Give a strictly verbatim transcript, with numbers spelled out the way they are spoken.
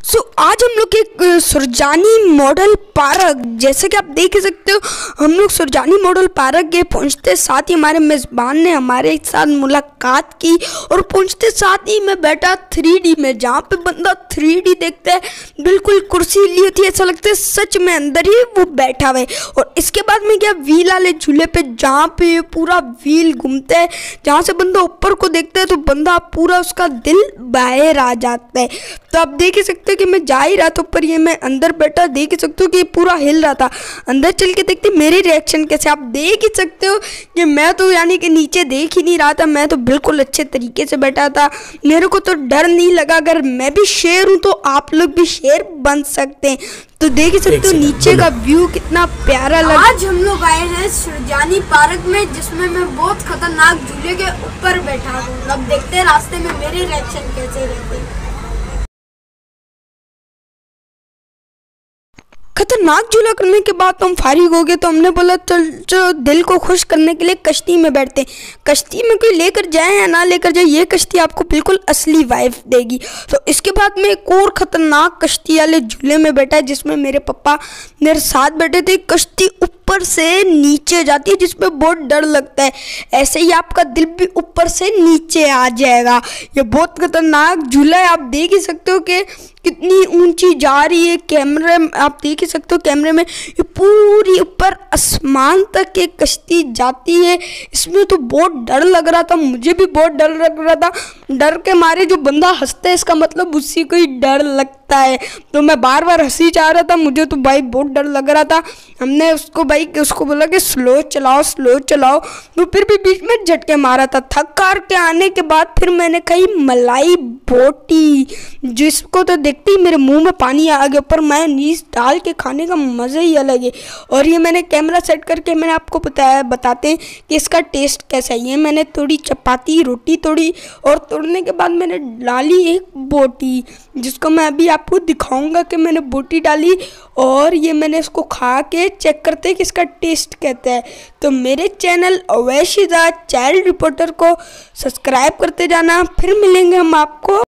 सो so, आज हम लोग एक सुरजानी मॉडल पार्क, जैसे कि आप देख ही सकते हो, हम लोग सुरजानी मॉडल पार्क गए। पहुंचते साथ ही हमारे मेज़बान ने हमारे साथ मुलाकात की और पहुंचते साथ ही मैं बैठा थ्री डी में, जहाँ पे बंदा थ्री डी देखता है। बिल्कुल कुर्सी ली होती है, ऐसा लगता है सच में अंदर ही वो बैठा हुआ है। और इसके बाद में गया व्हील वाले झूले पे, जहाँ पे पूरा व्हील घूमता है, जहाँ से बंदा ऊपर को देखता है तो बंदा पूरा उसका दिल बाहर आ जाता है। तो आप देख ही सकते हो कि मैं जा ही रहा था ऊपर, ये मैं अंदर बैठा, देख ही सकते हो कि पूरा हिल रहा था। अंदर चल के देखते मेरे रिएक्शन कैसे, आप देख ही सकते हो कि मैं तो यानी कि नीचे देख ही नहीं रहा था, मैं तो बिल्कुल अच्छे तरीके से बैठा था। मेरे को तो डर नहीं लगा। अगर मैं भी शेर हूँ तो आप लोग भी शेर बन सकते हैं। तो देख ही सकते हो नीचे का व्यू कितना प्यारा लगा। आज हम लोग आए हैं सुरजानी पार्क में, जिसमें मैं बहुत खतरनाक झूले के ऊपर बैठा हूँ। अब देखते हैं रास्ते में मेरे रिएक्शन कैसे रहते हैं। खतरनाक झूला करने के बाद तो हम फारिग हो गए, तो हमने बोला चल चलो दिल को खुश करने के लिए कश्ती में बैठते हैं। कश्ती में कोई लेकर जाए या ना लेकर जाए, ये कश्ती आपको बिल्कुल असली वाइब देगी। तो इसके बाद में एक और खतरनाक कश्ती वाले झूले में बैठा है, जिसमें मेरे पापा मेरे साथ बैठे थे। कश्ती ऊपर से नीचे जाती है, जिसमें बहुत डर लगता है। ऐसे ही आपका दिल भी ऊपर से नीचे आ जाएगा। ये बहुत खतरनाक झूला है। आप देख ही सकते हो कि कितनी ऊंची जा रही है। कैमरे आप देख ही सकते हो, कैमरे में ये पूरी ऊपर आसमान तक ये कश्ती जाती है। इसमें तो बहुत डर लग रहा था, मुझे भी बहुत डर लग रहा था। डर के मारे जो बंदा हंसता है, इसका मतलब उसी को ही डर लगता है। तो मैं बार बार हंसी जा रहा था, मुझे तो भाई बहुत डर लग रहा था। हमने उसको भाई उसको बोला कि स्लो चलाओ स्लो चलाओ, तो फिर भी बीच में झटके मारा था। थक कार के आने के बाद फिर मैंने कही मलाई बोटी, जिसको तो देखते ही मेरे मुंह में पानी आ गया। पर मेयोनीज डाल के खाने का मज़ा ही अलग है। और ये मैंने कैमरा सेट करके मैंने आपको बताया बताते हैं कि इसका टेस्ट कैसा है। ये मैंने थोड़ी चपाती रोटी तोड़ी, और तोड़ने के बाद मैंने डाली एक बोटी, जिसको मैं अभी आपको दिखाऊंगा कि मैंने बोटी डाली। और ये मैंने इसको खा के चेक करते हैं कि इसका टेस्ट कहता है। तो मेरे चैनल अवैशिदा चाइल्ड रिपोर्टर को सब्सक्राइब करते जाना। फिर मिलेंगे हम आपको।